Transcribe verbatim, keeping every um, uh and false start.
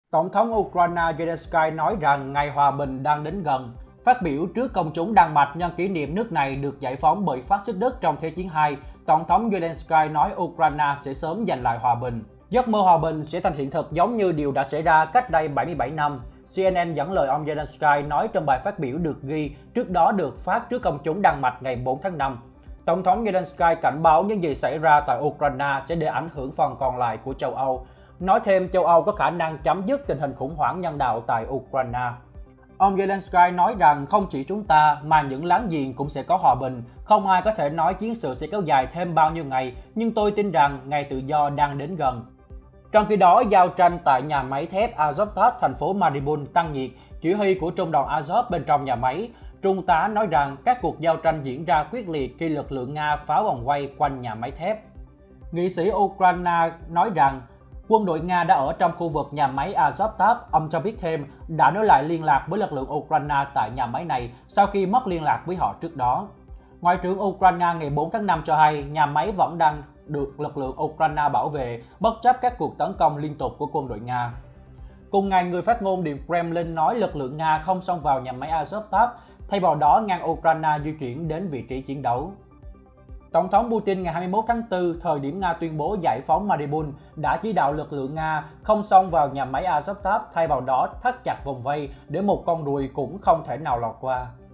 Tổng thống Ukraine Zelensky nói rằng ngày hòa bình đang đến gần. Phát biểu trước công chúng Đan Mạch nhân kỷ niệm nước này được giải phóng bởi phát xít Đức trong Thế chiến hai, Tổng thống Zelensky nói Ukraine sẽ sớm giành lại hòa bình. Giấc mơ hòa bình sẽ thành hiện thực giống như điều đã xảy ra cách đây bảy mươi bảy năm. xê en en dẫn lời ông Zelensky nói trong bài phát biểu được ghi trước đó được phát trước công chúng Đan Mạch ngày bốn tháng năm. Tổng thống Zelensky cảnh báo những gì xảy ra tại Ukraine sẽ để ảnh hưởng phần còn lại của châu Âu. Nói thêm châu Âu có khả năng chấm dứt tình hình khủng hoảng nhân đạo tại Ukraine. Ông Zelensky nói rằng không chỉ chúng ta mà những láng giềng cũng sẽ có hòa bình. Không ai có thể nói chiến sự sẽ kéo dài thêm bao nhiêu ngày, nhưng tôi tin rằng ngày tự do đang đến gần. Trong khi đó, giao tranh tại nhà máy thép Azovstal, thành phố Mariupol tăng nhiệt. Chỉ huy của trung đoàn Azov bên trong nhà máy, trung tá nói rằng các cuộc giao tranh diễn ra quyết liệt khi lực lượng Nga phá vòng vây quanh nhà máy thép. Nghị sĩ Ukraine nói rằng quân đội Nga đã ở trong khu vực nhà máy Azovstal. Ông cho biết thêm đã nối lại liên lạc với lực lượng Ukraine tại nhà máy này sau khi mất liên lạc với họ trước đó. Ngoại trưởng Ukraine ngày bốn tháng năm cho hay nhà máy vẫn đang được lực lượng Ukraine bảo vệ bất chấp các cuộc tấn công liên tục của quân đội Nga. Cùng ngày, người phát ngôn Điện Kremlin nói lực lượng Nga không xông vào nhà máy Azovstal, thay vào đó ngăn Ukraine di chuyển đến vị trí chiến đấu. Tổng thống Putin ngày hai mươi mốt tháng tư, thời điểm Nga tuyên bố giải phóng Mariupol, đã chỉ đạo lực lượng Nga không xông vào nhà máy Azovstal, thay vào đó thắt chặt vòng vây để một con ruồi cũng không thể nào lọt qua.